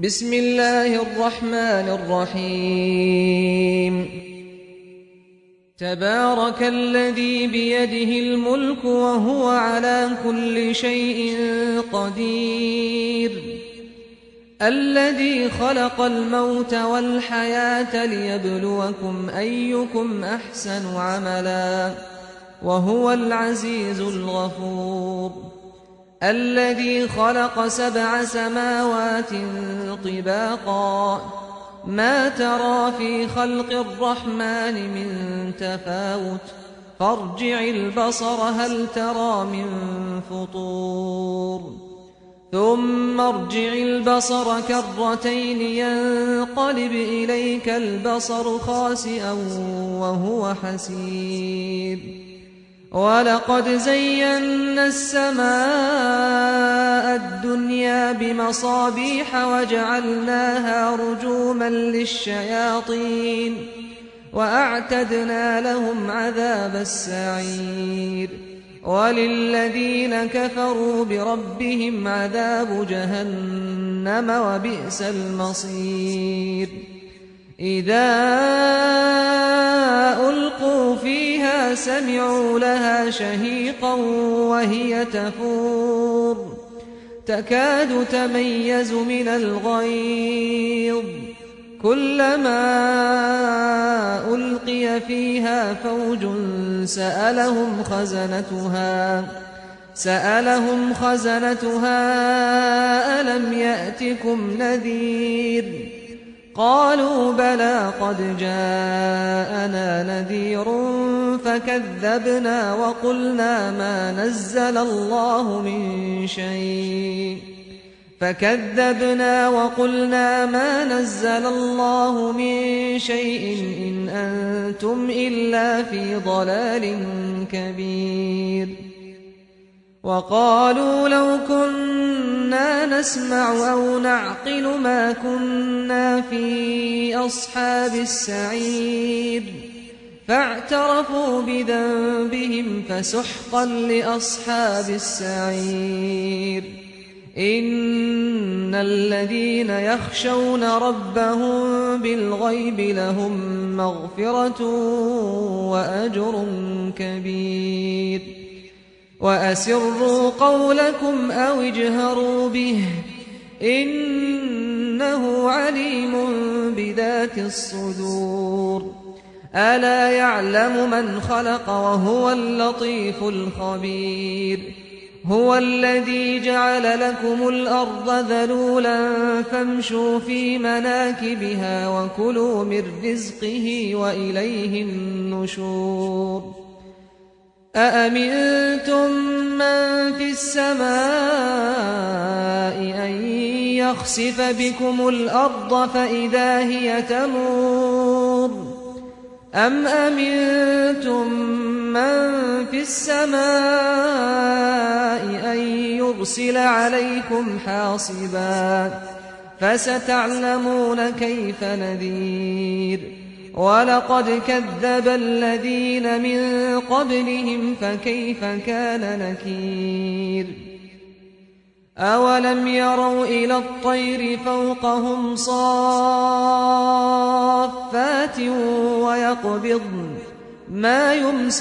بسم الله الرحمن الرحيم تبارك الذي بيده الملك وهو على كل شيء قدير الذي خلق الموت والحياة ليبلوكم أيكم أحسن عملا وهو العزيز الغفور الذي خلق 7 سماوات طباقا ما ترى في خلق الرحمن من تفاوت فارجع البصر هل ترى من فطور ثم ارجع البصر كرتين ينقلب إليك البصر خاسئا وهو حسير ولقد زينا السماء الدنيا بمصابيح وجعلناها رجوما للشياطين وأعتدنا لهم عذاب السعير وللذين كفروا بربهم عذاب جهنم وبئس المصير إذا ألقوا فيها سمعوا لها شهيقا وهي تفور تكاد تميز من الغيظ كلما ألقي فيها فوج سألهم خزنتها ألم يأتكم نذير قالوا بلى قد جاءنا نذير فكذبنا وقلنا ما نزل الله من شيء إن أنتم إلا في ضلال كبير وقالوا لو كنا نسمع أو نعقل ما كنا في أصحاب السعير فاعترفوا بذنبهم فسحقا لأصحاب السعير إن الذين يخشون ربهم بالغيب لهم مغفرة وأجر كبير وأسروا قولكم أو اجهروا به إنه عليم بذات الصدور ألا يعلم من خلق وهو اللطيف الخبير هو الذي جعل لكم الأرض ذلولا فامشوا في مناكبها وكلوا من رزقه وإليه النشور أأمنتم من في السماء أن يخسف بكم الأرض فإذا هي تمور أم أمنتم من في السماء أن يرسل عليكم حاصبا فستعلمون كيف نذير ولقد كذب الذين من قبلهم فكيف كان نكير أولم يروا إلى الطير فوقهم صافات ويقبضن ما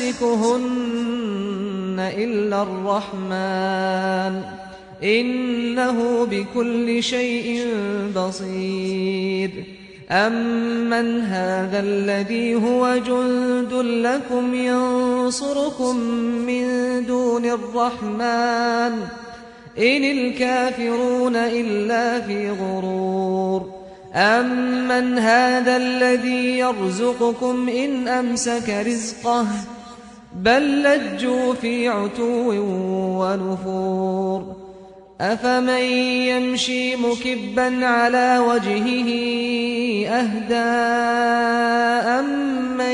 يمسكهن إلا الرحمن إنه بكل شيء بصير أمن هذا الذي هو جند لكم ينصركم من دون الرحمن إن الكافرون إلا في غرور أمن هذا الذي يرزقكم إن أمسك رزقه بل لجوا في عتو ونفور أفمن يمشي مكبا على وجهه أهدى أمن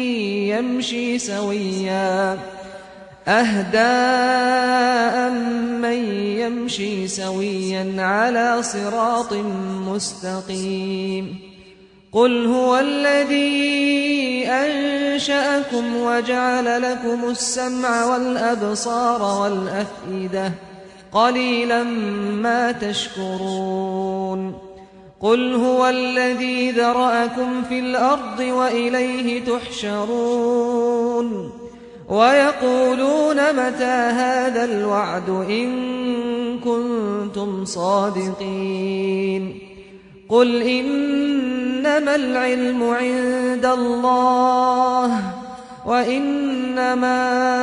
يمشي سويا على صراط مستقيم قل هو الذي أنشأكم وجعل لكم السمع والأبصار والأفئدة قليلا ما تشكرون قل هو الذي ذرأكم في الأرض وإليه تحشرون ويقولون متى هذا الوعد إن كنتم صادقين قل إنما العلم عند الله وإنما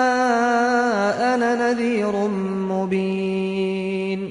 أنا نذير مبين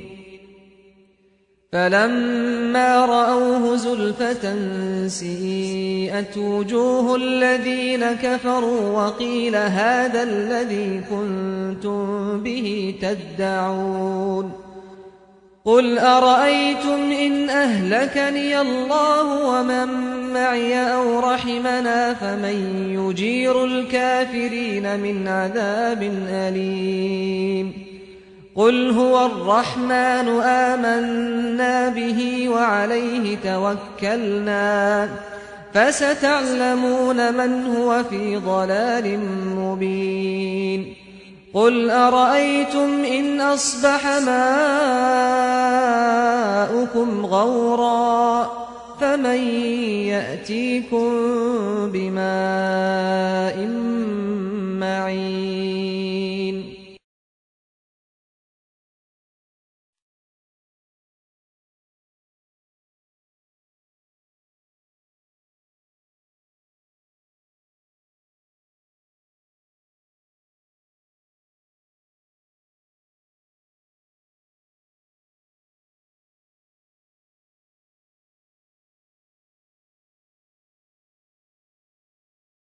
فلما رأوه زلفة سيئت وجوه الذين كفروا وقيل هذا الذي كنتم به تدعون قل أرأيتم إن أهلكني الله ومن معي أو رحمنا فمن يجير الكافرين من عذاب أليم قل هو الرحمن آمنا به وعليه توكلنا فستعلمون من هو في ضلال مبين قل أرأيتم إن أصبح ماؤكم غورا فمن يأتيكم بماء